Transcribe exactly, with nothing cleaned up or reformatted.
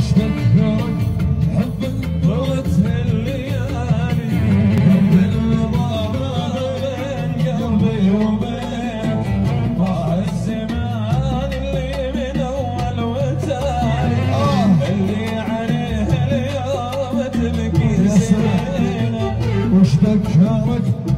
ذكرك حب طولت الليالي، حب اللي ضاع بين قلبي وبينك، ضاع الزمان اللي من اول وتالي، اللي عليه اليوم تبكي سنينه. وش ذكرك